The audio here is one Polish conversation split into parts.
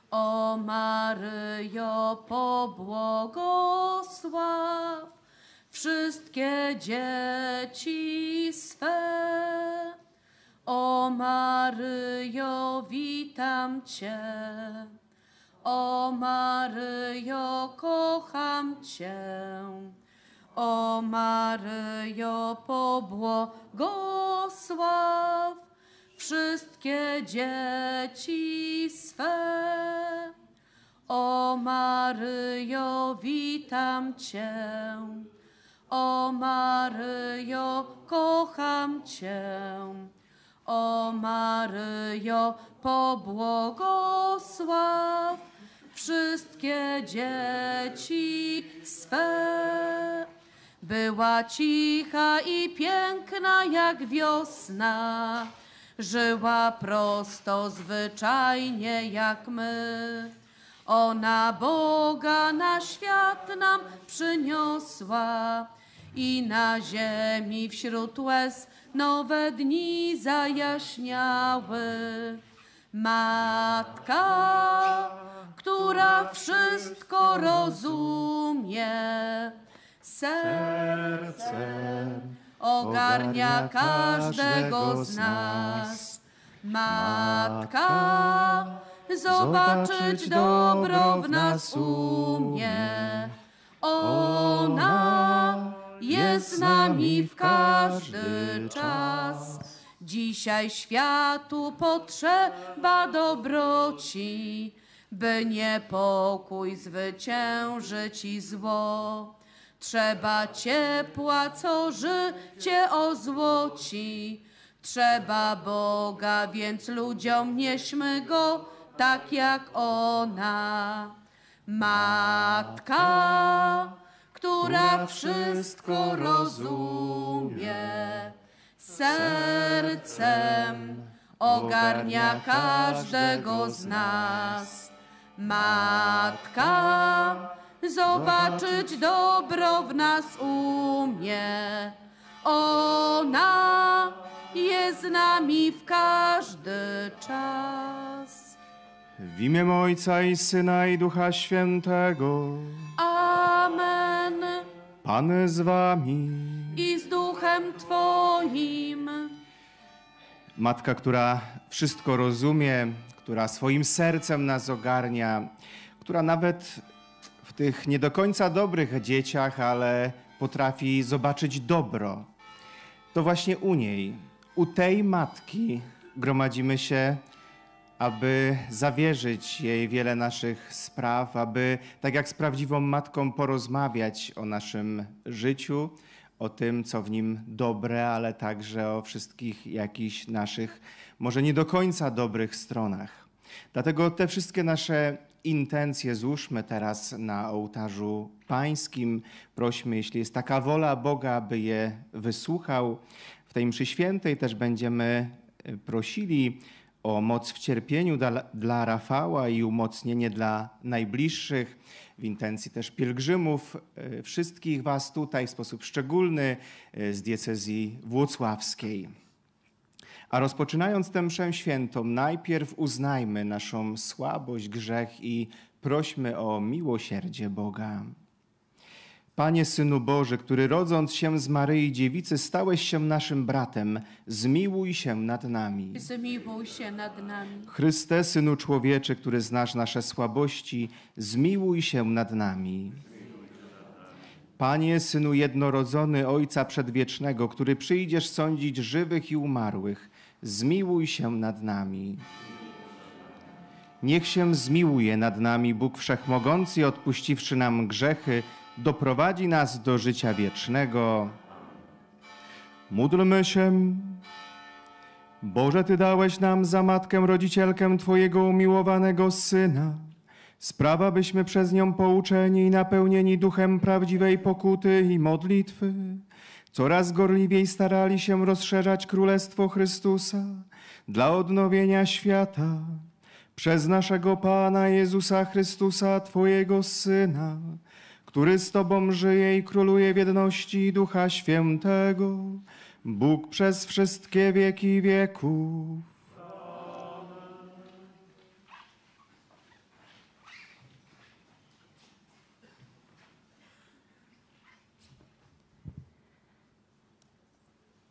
O Maryjo, pobłogosław wszystkie dzieci swe. O Maryjo, witam Cię. O Maryjo, kocham Cię. O Maryjo, pobłogosław wszystkie dzieci swe. O Maryjo, witam Cię. O Maryjo, kocham Cię. O Maryjo, pobłogosław wszystkie dzieci swe. Była cicha i piękna jak wiosna, żyła prosto, zwyczajnie jak my. Ona Boga na świat nam przyniosła i na ziemi wśród łez nowe dni zajaśniały. Matka, która wszystko rozumie, sercem ogarnia każdego z nas. Matka, zobaczyć dobro w nas umie. Ona jest z nami w każdy czas. Dzisiaj światu potrzeba dobroci, by niepokój zwyciężyć i zło. Trzeba ciepła, co życie ozłoci. Trzeba Boga, więc ludziom nieśmy Go tak jak ona. Matka, która wszystko rozumie, sercem ogarnia każdego z nas. Matka, zobaczyć dobro w nas umie. Ona jest z nami w każdy czas. W imię Ojca i Syna i Ducha Świętego. Amen. Pan z wami. I z duchem Twoim. Matka, która wszystko rozumie, która swoim sercem nas ogarnia, która nawet w tych nie do końca dobrych dzieciach, ale potrafi zobaczyć dobro. To właśnie u niej, u tej matki gromadzimy się, aby zawierzyć jej wiele naszych spraw, aby tak jak z prawdziwą matką porozmawiać o naszym życiu, o tym, co w nim dobre, ale także o wszystkich jakichś naszych, może nie do końca dobrych stronach. Dlatego te wszystkie nasze intencje złóżmy teraz na ołtarzu pańskim. Prośmy, jeśli jest taka wola Boga, aby je wysłuchał. W tej mszy świętej też będziemy prosili o moc w cierpieniu dla Rafała i umocnienie dla najbliższych. W intencji też pielgrzymów, wszystkich was tutaj w sposób szczególny z diecezji włocławskiej. A rozpoczynając tę mszę świętą, najpierw uznajmy naszą słabość, grzech i prośmy o miłosierdzie Boga. Panie Synu Boży, który rodząc się z Maryi Dziewicy stałeś się naszym bratem, zmiłuj się nad nami. Zmiłuj się nad nami. Chryste, Synu Człowieczy, który znasz nasze słabości, zmiłuj się nad nami. Panie, Synu jednorodzony Ojca Przedwiecznego, który przyjdziesz sądzić żywych i umarłych, zmiłuj się nad nami. Niech się zmiłuje nad nami Bóg Wszechmogący i odpuściwszy nam grzechy, doprowadzi nas do życia wiecznego. Módlmy się. Boże, Ty dałeś nam za matkę rodzicielkę Twojego umiłowanego Syna. Sprawa, byśmy przez nią pouczeni i napełnieni duchem prawdziwej pokuty i modlitwy coraz gorliwiej starali się rozszerzać Królestwo Chrystusa dla odnowienia świata przez naszego Pana Jezusa Chrystusa, Twojego Syna, który z Tobą żyje i króluje w jedności Ducha Świętego, Bóg przez wszystkie wieki wieków.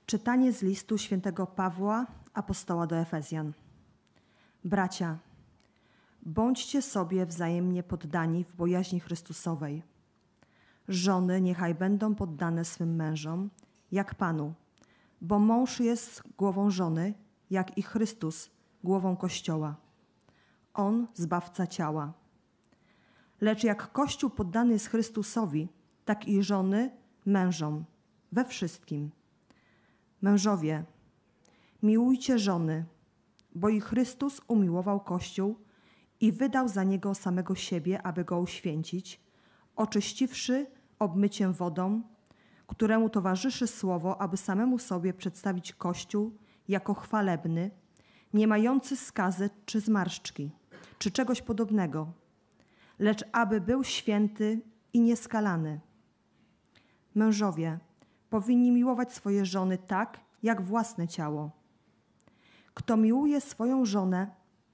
Czytanie z listu świętego Pawła, apostoła do Efezjan. Bracia, bądźcie sobie wzajemnie poddani w bojaźni Chrystusowej. Żony niechaj będą poddane swym mężom, jak Panu, bo mąż jest głową żony, jak i Chrystus głową Kościoła. On zbawca ciała. Lecz jak Kościół poddany jest Chrystusowi, tak i żony mężom, we wszystkim. Mężowie, miłujcie żony, bo i Chrystus umiłował Kościół i wydał za niego samego siebie, aby go uświęcić, oczyściwszy obmyciem wodą, któremu towarzyszy słowo, aby samemu sobie przedstawić Kościół jako chwalebny, nie mający skazy czy zmarszczki, czy czegoś podobnego, lecz aby był święty i nieskalany. Mężowie powinni miłować swoje żony tak, jak własne ciało. Kto miłuje swoją żonę,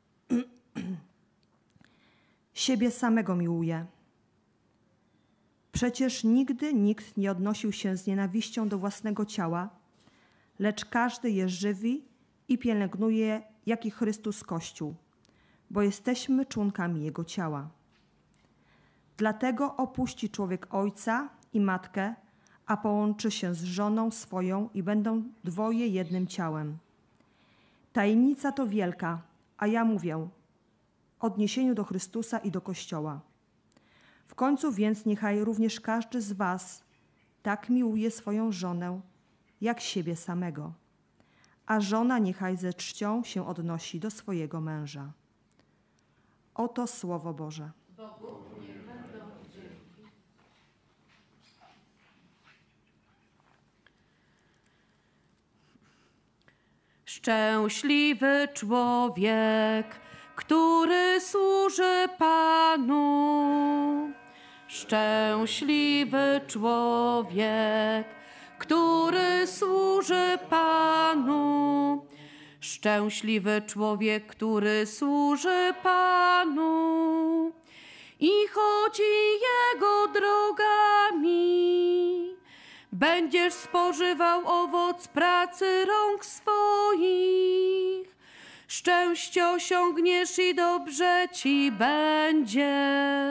siebie samego miłuje. Przecież nigdy nikt nie odnosił się z nienawiścią do własnego ciała, lecz każdy je żywi i pielęgnuje, jak i Chrystus Kościół, bo jesteśmy członkami Jego ciała. Dlatego opuści człowiek ojca i matkę, a połączy się z żoną swoją i będą dwoje jednym ciałem. Tajemnica to wielka, a ja mówię w odniesieniu do Chrystusa i do Kościoła. W końcu więc niechaj również każdy z was tak miłuje swoją żonę, jak siebie samego, a żona niechaj ze czcią się odnosi do swojego męża. Oto Słowo Boże. Szczęśliwy człowiek, który służy Panu. Szczęśliwy człowiek, który służy Panu. Szczęśliwy człowiek, który służy Panu i chodzi Jego drogami. Będziesz spożywał owoc pracy rąk swoich. Szczęście osiągniesz i dobrze ci będzie.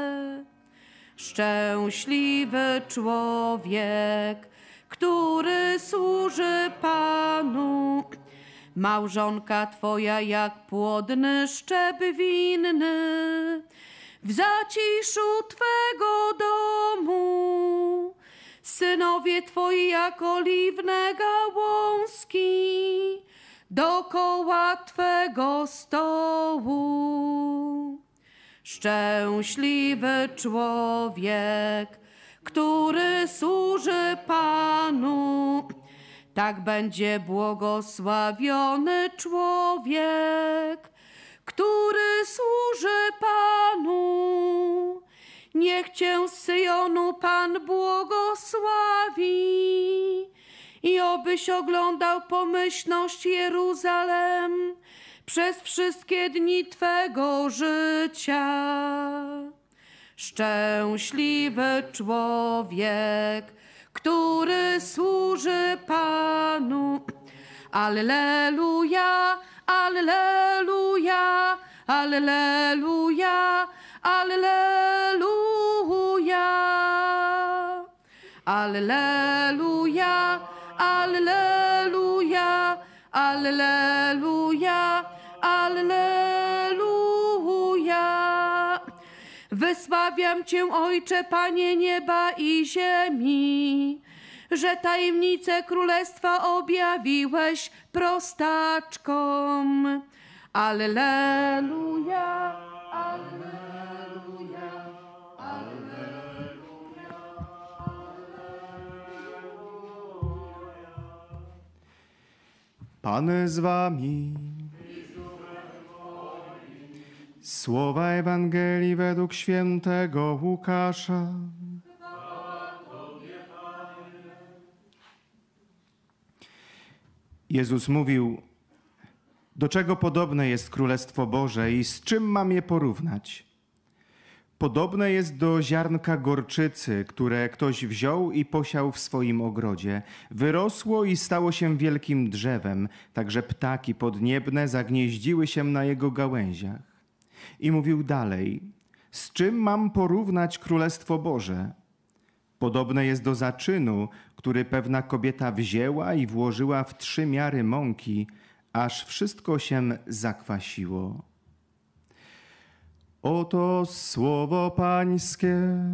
Szczęśliwy człowiek, który służy Panu. Małżonka twoja jak płodny szczep winny w zaciszu twego domu. Synowie twoi jak oliwne gałązki dokoła twego stołu. Szczęśliwy człowiek, który służy Panu. Tak będzie błogosławiony człowiek, który służy Panu. Niech cię z Syjonu Pan błogosławi i obyś oglądał pomyślność Jeruzalem przez wszystkie dni twego życia. Szczęśliwy człowiek, który służy Panu. Alleluja, alleluja, alleluja, alleluja. Alleluja, alleluja, alleluja, alleluja. Wysławiam Cię, Ojcze, Panie nieba i ziemi, że tajemnice królestwa objawiłeś prostaczkom. Alleluja, alleluja, alleluja. Pan z wami. Słowa Ewangelii według świętego Łukasza. Jezus mówił: do czego podobne jest Królestwo Boże i z czym mam je porównać? podobne jest do ziarnka gorczycy, które ktoś wziął i posiał w swoim ogrodzie. Wyrosło i stało się wielkim drzewem, tak że ptaki podniebne zagnieździły się na jego gałęziach. I mówił dalej: z czym mam porównać Królestwo Boże? Podobne jest do zaczynu, który pewna kobieta wzięła i włożyła w 3 miary mąki, aż wszystko się zakwasiło. Oto słowo Pańskie.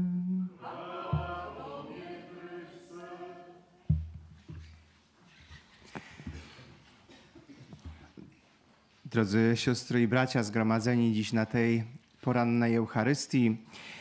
Drodzy siostry i bracia zgromadzeni dziś na tej porannej Eucharystii,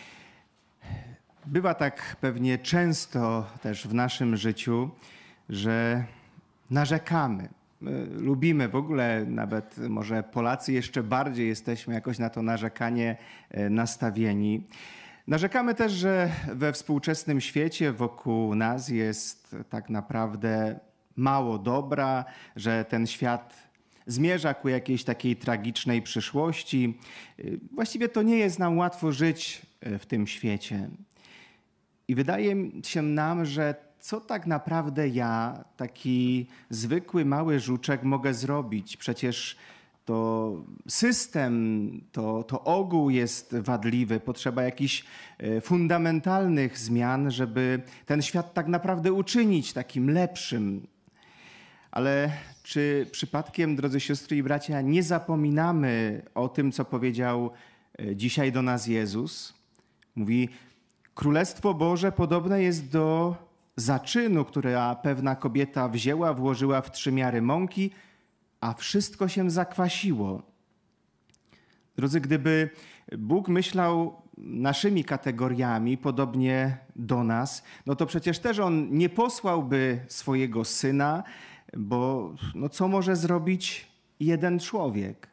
bywa tak pewnie często też w naszym życiu, że narzekamy. My lubimy w ogóle, nawet może Polacy jeszcze bardziej jesteśmy jakoś na to narzekanie nastawieni. Narzekamy też, że we współczesnym świecie wokół nas jest tak naprawdę mało dobra, że ten świat zmierza ku jakiejś takiej tragicznej przyszłości. Właściwie to nie jest nam łatwo żyć w tym świecie. I wydaje się nam, że co tak naprawdę ja, taki zwykły mały żuczek, mogę zrobić? Przecież to system, to ogół jest wadliwy. Potrzeba jakichś fundamentalnych zmian, żeby ten świat tak naprawdę uczynić takim lepszym. Ale czy przypadkiem, drodzy siostry i bracia, nie zapominamy o tym, co powiedział dzisiaj do nas Jezus? Mówi: Królestwo Boże podobne jest do zaczynu, które pewna kobieta wzięła, włożyła w 3 miary mąki, a wszystko się zakwasiło. Drodzy, gdyby Bóg myślał naszymi kategoriami, podobnie do nas, no to przecież też On nie posłałby swojego Syna, bo no co może zrobić jeden człowiek?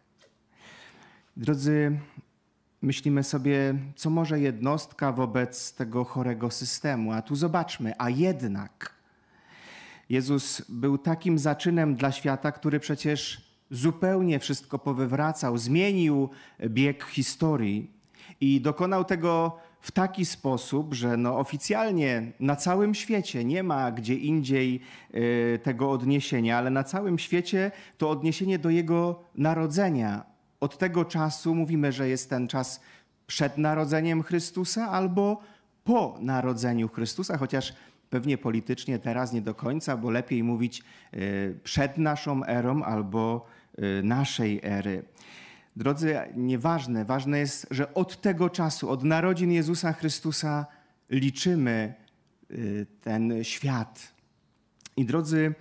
Drodzy, myślimy sobie, co może jednostka wobec tego chorego systemu. A tu zobaczmy, a jednak Jezus był takim zaczynem dla świata, który przecież zupełnie wszystko powywracał, zmienił bieg historii i dokonał tego w taki sposób, że no oficjalnie na całym świecie nie ma gdzie indziej tego odniesienia, ale na całym świecie to odniesienie do Jego narodzenia. Od tego czasu mówimy, że jest ten czas przed narodzeniem Chrystusa albo po narodzeniu Chrystusa, chociaż pewnie politycznie teraz nie do końca, bo lepiej mówić przed naszą erą albo naszej ery. Drodzy, nieważne, ważne jest, że od tego czasu, od narodzin Jezusa Chrystusa liczymy ten świat. I drodzy,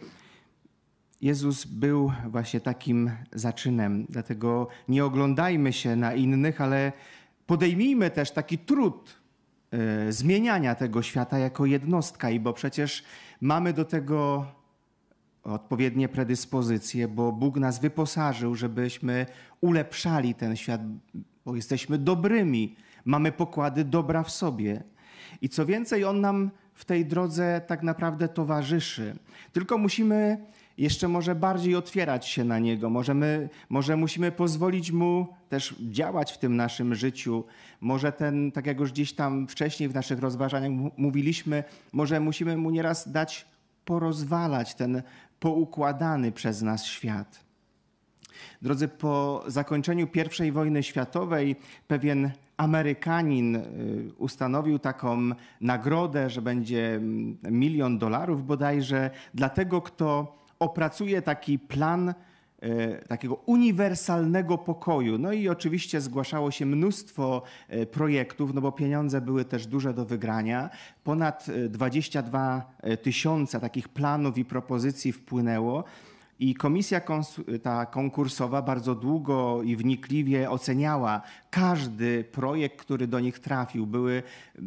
Jezus był właśnie takim zaczynem, dlatego nie oglądajmy się na innych, ale podejmijmy też taki trud zmieniania tego świata jako jednostka, i bo przecież mamy do tego odpowiednie predyspozycje, bo Bóg nas wyposażył, żebyśmy ulepszali ten świat, bo jesteśmy dobrymi, mamy pokłady dobra w sobie. I co więcej, On nam w tej drodze tak naprawdę towarzyszy. Tylko musimy jeszcze może bardziej otwierać się na Niego. Może musimy pozwolić Mu też działać w tym naszym życiu. Może tak jak już gdzieś tam wcześniej w naszych rozważaniach mówiliśmy, może musimy Mu nieraz dać porozwalać ten poukładany przez nas świat. Drodzy, po zakończeniu I wojny światowej pewien Amerykanin ustanowił taką nagrodę, że będzie $1 milion bodajże, dla tego, kto opracuje taki plan takiego uniwersalnego pokoju. No i oczywiście zgłaszało się mnóstwo projektów, no bo pieniądze były też duże do wygrania. Ponad 22 000 takich planów i propozycji wpłynęło. I komisja ta konkursowa bardzo długo i wnikliwie oceniała każdy projekt, który do nich trafił. Były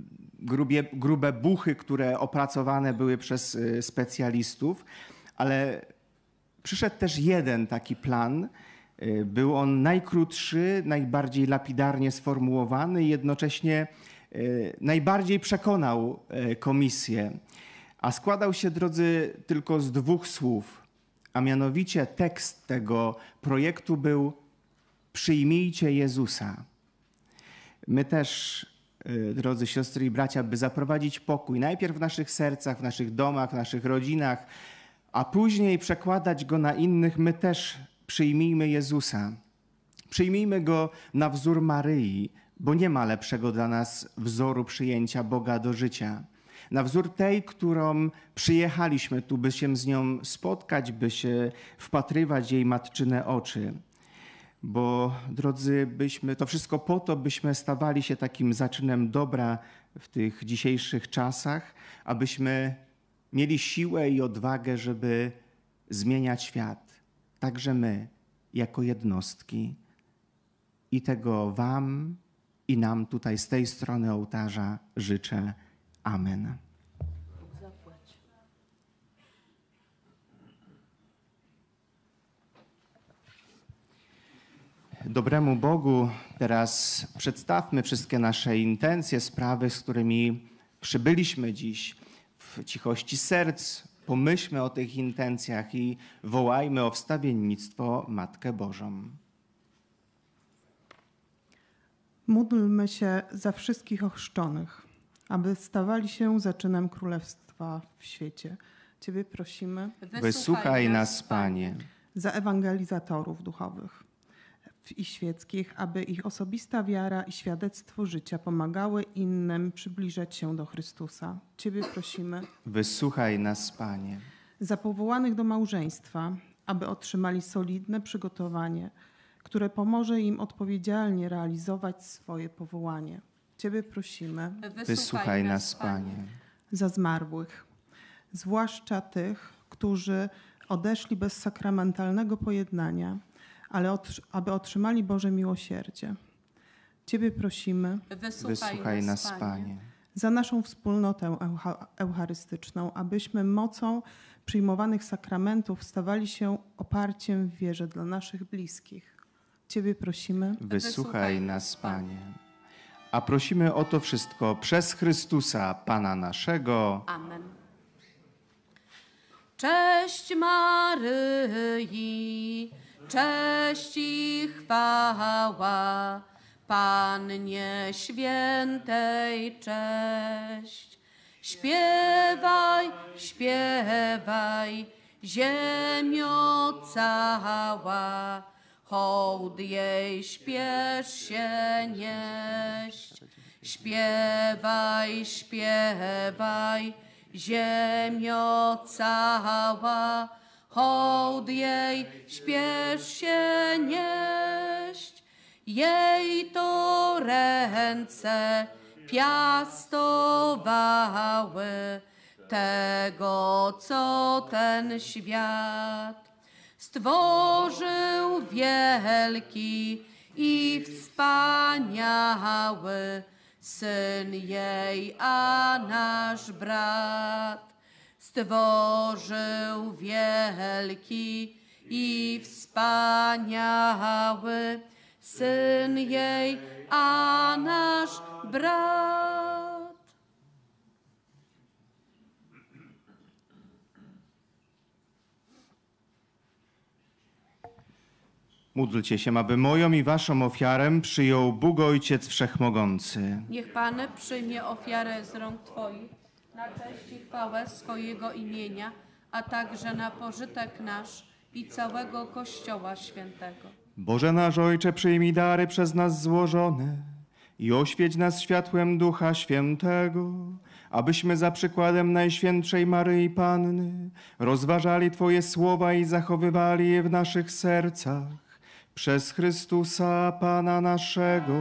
grube buchy, które opracowane były przez specjalistów, ale przyszedł też jeden taki plan. Był on najkrótszy, najbardziej lapidarnie sformułowany i jednocześnie najbardziej przekonał komisję. A składał się, drodzy, tylko z 2 słów. A mianowicie tekst tego projektu był: przyjmijcie Jezusa. My też drodzy siostry i bracia, by zaprowadzić pokój najpierw w naszych sercach, w naszych domach, w naszych rodzinach, a później przekładać go na innych. My też przyjmijmy Jezusa. Przyjmijmy Go na wzór Maryi, bo nie ma lepszego dla nas wzoru przyjęcia Boga do życia. Na wzór tej, którą przyjechaliśmy tu, by się z nią spotkać, by się wpatrywać w jej matczyne oczy. Bo, drodzy, to wszystko po to, byśmy stawali się takim zaczynem dobra w tych dzisiejszych czasach, abyśmy mieli siłę i odwagę, żeby zmieniać świat. Także my, jako jednostki. I tego wam i nam tutaj z tej strony ołtarza życzę. Amen. Dobremu Bogu teraz przedstawmy wszystkie nasze intencje, sprawy, z którymi przybyliśmy dziś w cichości serc. Pomyślmy o tych intencjach i wołajmy o wstawiennictwo Matkę Bożą. Módlmy się za wszystkich ochrzczonych, aby stawali się zaczynem Królestwa w świecie. Ciebie prosimy. Wysłuchaj nas, Panie. Za ewangelizatorów duchowych i świeckich, aby ich osobista wiara i świadectwo życia pomagały innym przybliżać się do Chrystusa. Ciebie prosimy. Wysłuchaj nas, Panie. Za powołanych do małżeństwa, aby otrzymali solidne przygotowanie, które pomoże im odpowiedzialnie realizować swoje powołanie. Ciebie prosimy. Wysłuchaj nas, Panie. Za zmarłych, zwłaszcza tych, którzy odeszli bez sakramentalnego pojednania, ale aby otrzymali Boże miłosierdzie. Ciebie prosimy. Wysłuchaj nas, Panie. Za naszą wspólnotę eucharystyczną, abyśmy mocą przyjmowanych sakramentów stawali się oparciem w wierze dla naszych bliskich. Ciebie prosimy. Wysłuchaj nas, Panie. A prosimy o to wszystko przez Chrystusa, Pana naszego. Amen. Cześć Maryi, cześć i chwała, Pannie Świętej cześć. Śpiewaj, śpiewaj, ziemio cała, hołd jej śpiesz się nieść. Śpiewaj, śpiewaj, ziemio cała, hołd jej śpiesz się nieść. Jej to ręce piastowały tego, co ten świat stworzył wielki i wspaniały Syn jej, a nasz brat. Stworzył wielki i wspaniały Syn jej, a nasz brat. Módlcie się, aby moją i waszą ofiarę przyjął Bóg Ojciec Wszechmogący. Niech Pan przyjmie ofiarę z rąk Twoich na cześć i chwałę swojego imienia, a także na pożytek nasz i całego Kościoła Świętego. Boże nasz Ojcze, przyjmij dary przez nas złożone i oświeć nas światłem Ducha Świętego, abyśmy za przykładem Najświętszej Maryi Panny rozważali Twoje słowa i zachowywali je w naszych sercach. Przez Chrystusa, Pana naszego.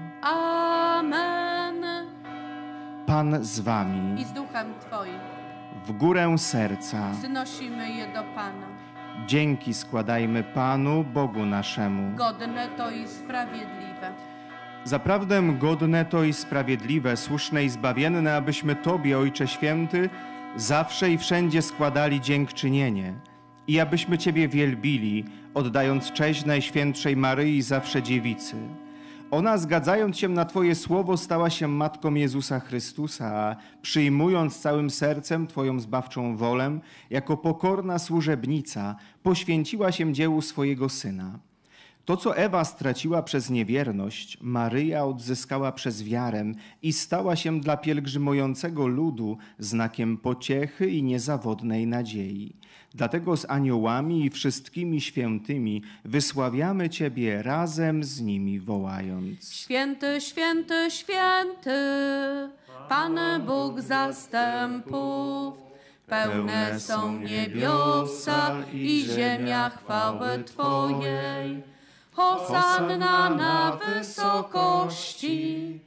Amen. Pan z wami. I z duchem Twoim W górę serca. wznosimy je do Pana. Dzięki składajmy Panu, Bogu naszemu. Godne to i sprawiedliwe. Zaprawdę godne to i sprawiedliwe, słuszne i zbawienne, abyśmy Tobie, Ojcze Święty, zawsze i wszędzie składali dziękczynienie i abyśmy Ciebie wielbili, oddając cześć Najświętszej Maryi, zawsze Dziewicy. Ona, zgadzając się na Twoje słowo, stała się Matką Jezusa Chrystusa, a przyjmując całym sercem Twoją zbawczą wolę, jako pokorna służebnica, poświęciła się dziełu swojego Syna. To, co Ewa straciła przez niewierność, Maryja odzyskała przez wiarę i stała się dla pielgrzymującego ludu znakiem pociechy i niezawodnej nadziei. Dlatego z aniołami i wszystkimi świętymi wysławiamy Ciebie razem z nimi wołając. Święty, święty, święty, Pan Bóg zastępów. Pełne są niebiosa i ziemia chwały Twojej. Hosanna na wysokości,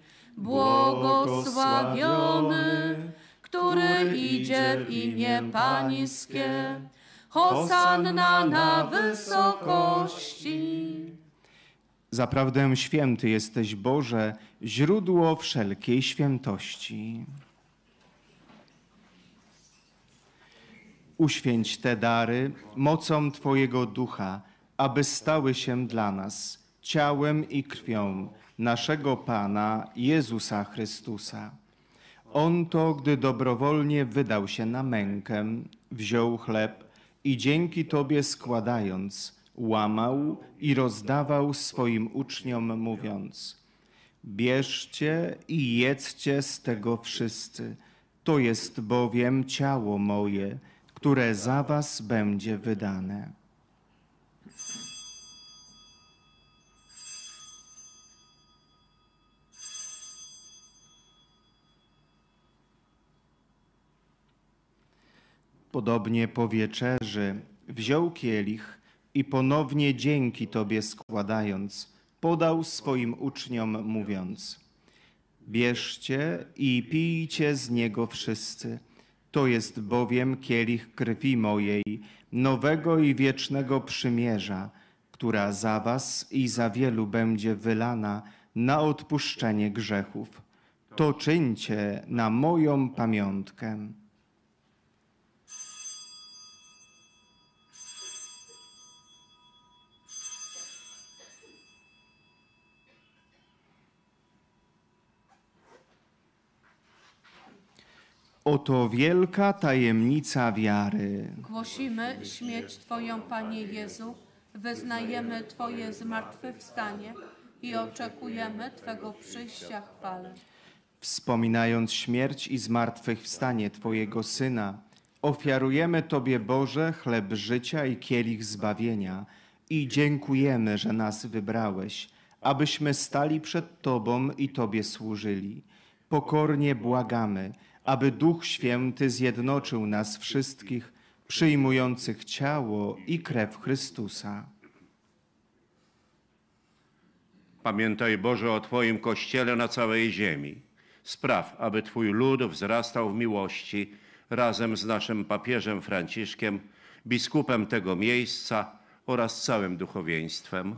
błogosławiony, który idzie w imię Pańskie. Hosanna na wysokości. Zaprawdę święty jesteś, Boże, źródło wszelkiej świętości. Uświęć te dary mocą Twojego Ducha, aby stały się dla nas ciałem i krwią naszego Pana Jezusa Chrystusa. On to, gdy dobrowolnie wydał się na mękę, wziął chleb i dzięki Tobie składając, łamał i rozdawał swoim uczniom, mówiąc: bierzcie i jedzcie z tego wszyscy, to jest bowiem ciało moje, które za was będzie wydane. Podobnie po wieczerzy wziął kielich i ponownie dzięki Tobie składając, podał swoim uczniom, mówiąc: bierzcie i pijcie z niego wszyscy, to jest bowiem kielich krwi mojej, nowego i wiecznego przymierza, która za was i za wielu będzie wylana na odpuszczenie grzechów. To czyńcie na moją pamiątkę. Oto wielka tajemnica wiary. Głosimy śmierć Twoją, Panie Jezu, wyznajemy Twoje zmartwychwstanie i oczekujemy Twego przyjścia w chwale. Wspominając śmierć i zmartwychwstanie Twojego Syna, ofiarujemy Tobie, Boże, chleb życia i kielich zbawienia i dziękujemy, że nas wybrałeś, abyśmy stali przed Tobą i Tobie służyli. Pokornie błagamy, aby Duch Święty zjednoczył nas wszystkich, przyjmujących ciało i krew Chrystusa. Pamiętaj, Boże, o Twoim Kościele na całej ziemi. Spraw, aby Twój lud wzrastał w miłości razem z naszym papieżem Franciszkiem, biskupem tego miejsca oraz całym duchowieństwem.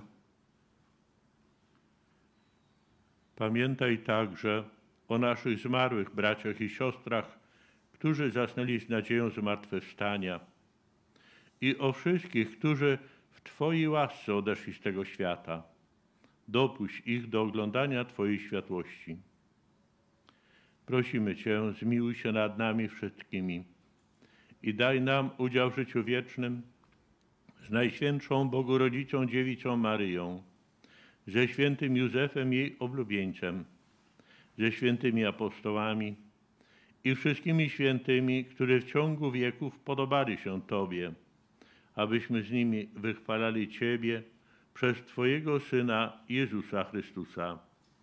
Pamiętaj także o naszych zmarłych braciach i siostrach, którzy zasnęli z nadzieją zmartwychwstania, i o wszystkich, którzy w Twojej łasce odeszli z tego świata. Dopuść ich do oglądania Twojej światłości. Prosimy Cię, zmiłuj się nad nami wszystkimi i daj nam udział w życiu wiecznym z Najświętszą Bogorodzicą Dziewicą Maryją, ze świętym Józefem, jej oblubieńcem, ze świętymi apostołami i wszystkimi świętymi, którzy w ciągu wieków podobali się Tobie, abyśmy z nimi wychwalali Ciebie przez Twojego Syna Jezusa Chrystusa.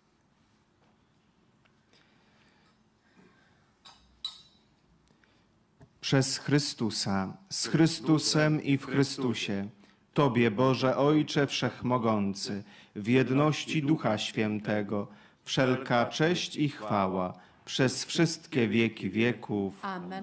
Przez Chrystusa, z Chrystusem i w Chrystusie, Tobie, Boże Ojcze Wszechmogący, w jedności Ducha Świętego, wszelka cześć i chwała przez wszystkie wieki wieków. Amen.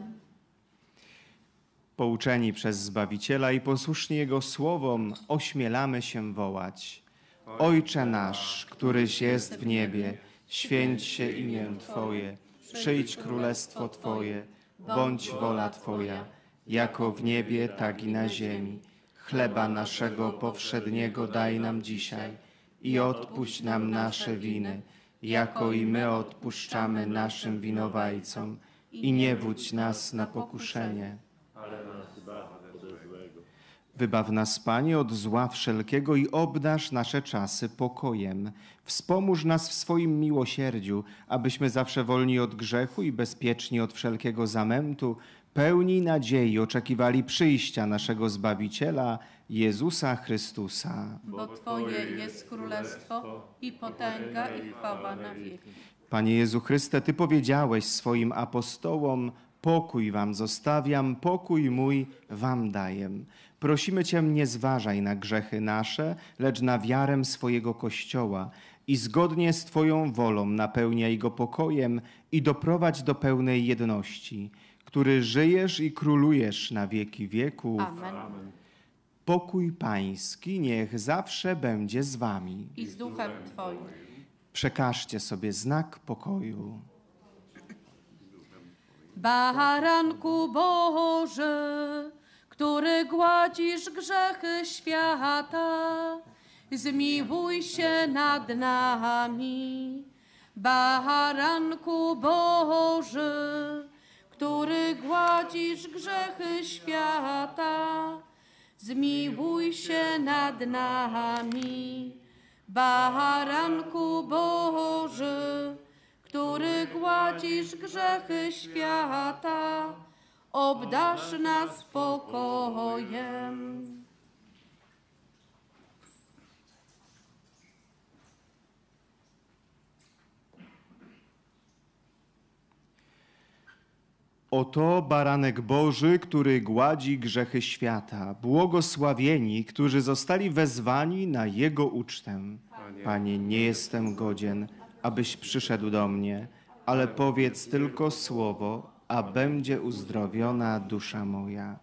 Pouczeni przez Zbawiciela i posłuszni Jego słowom, ośmielamy się wołać: Ojcze nasz, któryś jest w niebie, święć się imię Twoje, przyjdź królestwo Twoje, bądź wola Twoja, jako w niebie, tak i na ziemi. Chleba naszego powszedniego daj nam dzisiaj i odpuść nam nasze winy, jako i my odpuszczamy naszym winowajcom. I nie wódź nas na pokuszenie, Wybaw nas, Panie, od zła wszelkiego i obdarz nasze czasy pokojem. Wspomóż nas w swoim miłosierdziu, abyśmy zawsze wolni od grzechu i bezpieczni od wszelkiego zamętu, pełni nadziei oczekiwali przyjścia naszego Zbawiciela, Jezusa Chrystusa. Bo Twoje jest królestwo i potęga i chwała na wieki. Panie Jezu Chryste, Ty powiedziałeś swoim apostołom: pokój wam zostawiam, pokój mój wam daję. Prosimy Cię, nie zważaj na grzechy nasze, lecz na wiarę swojego Kościoła i zgodnie z Twoją wolą napełniaj go pokojem i doprowadź do pełnej jedności, który żyjesz i królujesz na wieki wieków. Amen. Pokój Pański niech zawsze będzie z Wami. I z duchem Twoim. Przekażcie sobie znak pokoju. Baranku Boży, który gładzisz grzechy świata, zmiłuj się nad nami. Baranku Boży, który gładzisz grzechy świata, zmiłuj się nad nami. Baranku Boży, który gładzisz grzechy świata, obdarz nas pokojem. Oto baranek Boży, który gładzi grzechy świata. Błogosławieni, którzy zostali wezwani na Jego ucztę. Panie, nie jestem godzien, abyś przyszedł do mnie, ale powiedz tylko słowo, a będzie uzdrowiona dusza moja.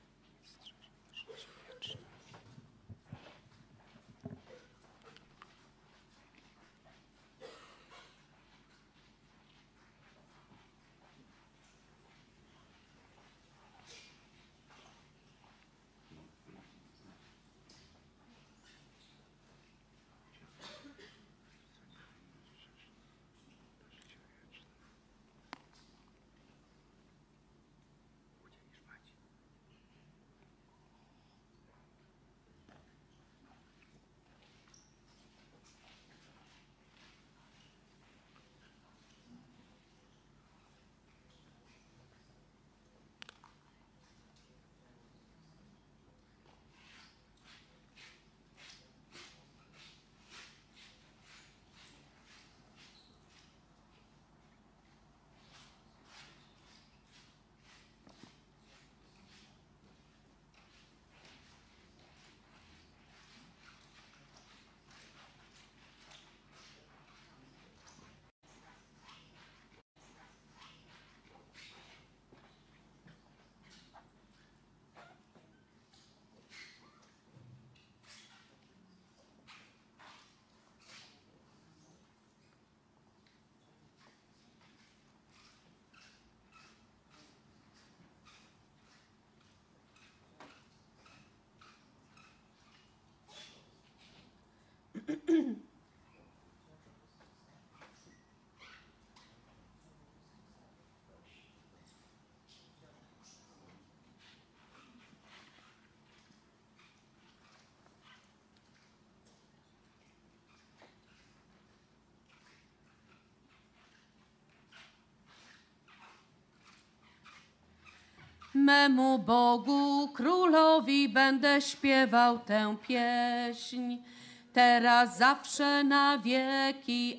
Memu Bogu, Królowi będę śpiewał tę pieśń, teraz zawsze na wieki.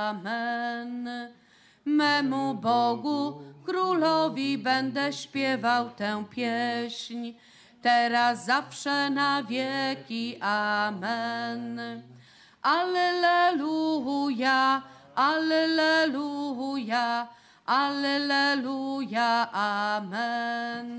Amen. Memu Bogu, Królowi będę śpiewał tę pieśń, teraz zawsze na wieki. Amen. Alleluja, alleluja, alleluja, amen.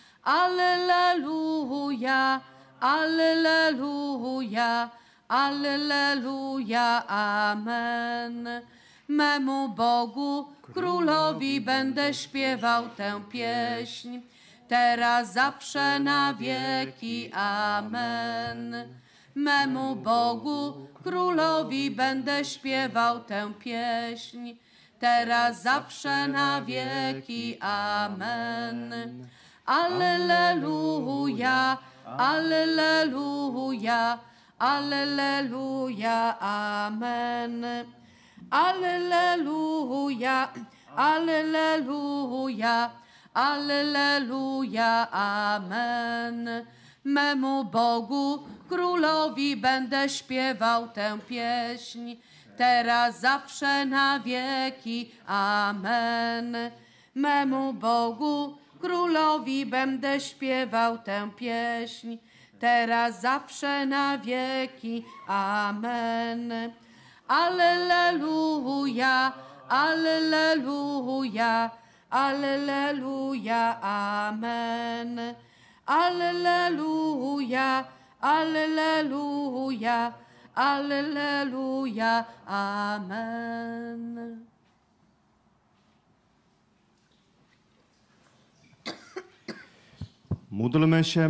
Alleluja, alleluja, alleluja, amen. Memu Bogu, Królowi będę śpiewał tę pieśń, teraz zawsze na wieki. Amen. Memu Bogu, Królowi będę śpiewał tę pieśń, teraz zawsze na wieki. Amen. Alleluja, Alleluja, alleluja, amen. Alleluja, alleluja, alleluja, amen. Memu Bogu, Królowi będę śpiewał tę pieśń, teraz zawsze na wieki, amen. Memu Bogu, Królowi będę śpiewał tę pieśń, teraz zawsze na wieki, amen. Alleluja, alleluja, alleluja, amen. Alleluja, alleluja, alleluja, amen. Módlmy się.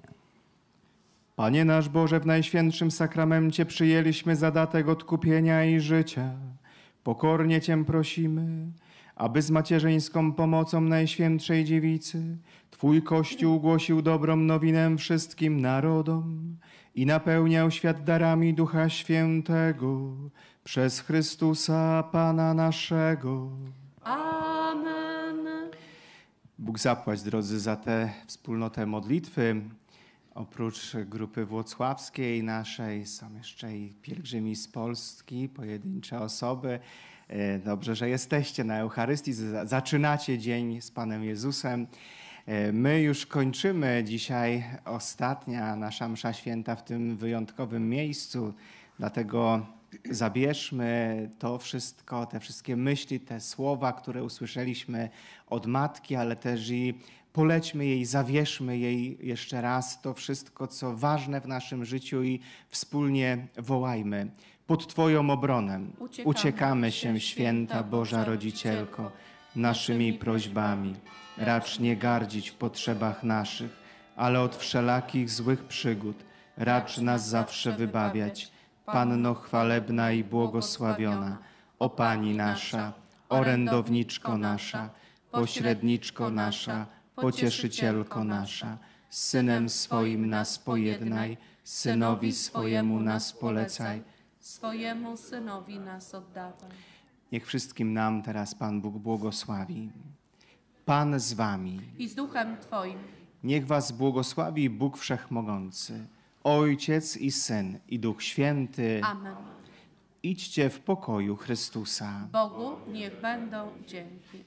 Panie nasz Boże, w Najświętszym Sakramencie przyjęliśmy zadatek odkupienia i życia. Pokornie Cię prosimy, aby z macierzyńską pomocą Najświętszej Dziewicy Twój Kościół głosił dobrą nowinę wszystkim narodom i napełniał świat darami Ducha Świętego przez Chrystusa Pana naszego. Amen. Bóg zapłać, drodzy, za tę wspólnotę modlitwy. Oprócz grupy włocławskiej naszej są jeszcze i pielgrzymi z Polski, pojedyncze osoby. Dobrze, że jesteście na Eucharystii, zaczynacie dzień z Panem Jezusem. My już kończymy dzisiaj ostatnia nasza msza święta w tym wyjątkowym miejscu, dlatego zabierzmy to wszystko, te wszystkie myśli, te słowa, które usłyszeliśmy od Matki, ale też i polećmy jej, zawierzmy jej jeszcze raz to wszystko, co ważne w naszym życiu i wspólnie wołajmy. Pod Twoją obronę uciekamy się, święta Boża Rodzicielko, naszymi prośbami. Racz nie gardzić w potrzebach naszych, ale od wszelakich złych przygód racz nas zawsze wybawiać. Panno chwalebna i błogosławiona, o Pani nasza, orędowniczko nasza, pośredniczko nasza, pocieszycielko nasza, z Synem swoim nas pojednaj, Synowi swojemu nas polecaj, Swojemu Synowi nas oddawaj. Niech wszystkim nam teraz Pan Bóg błogosławi. Pan z wami. I z Duchem Twoim. Niech was błogosławi Bóg Wszechmogący, Ojciec i Syn i Duch Święty. Amen. Idźcie w pokoju Chrystusa. Bogu niech będą dzięki.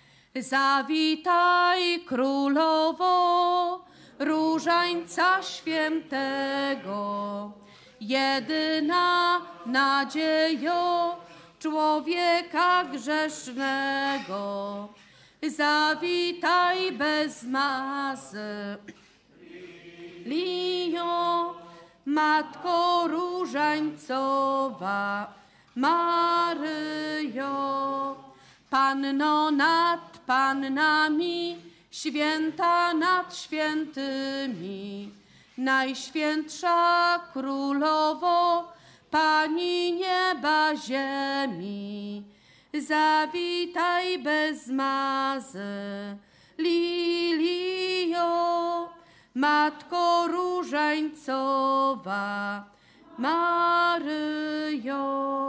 Zawitaj Królowo Różańca Świętego, jedyna nadziejo człowieka grzesznego. Zawitaj bez mazy, Lio, Matko Różańcowa, Maryjo, Panno nad pannami, święta nad świętymi, Najświętsza Królowo, Pani nieba ziemi. Zawitaj bez mazy, Lilio, Matko Różańcowa, Maryjo.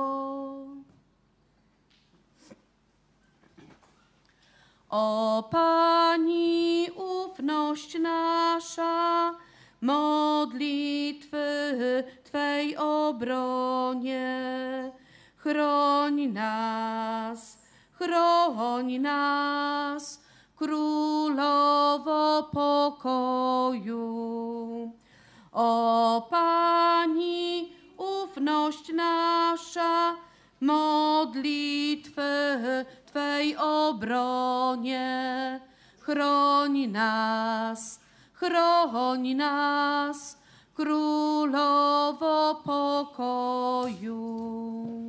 O Pani ufność nasza, modlitwy Twej obronie, chroń nas, Królowo pokoju. O Pani ufność nasza, modlitwy Twej obronie, chroń nas, Królowo pokoju.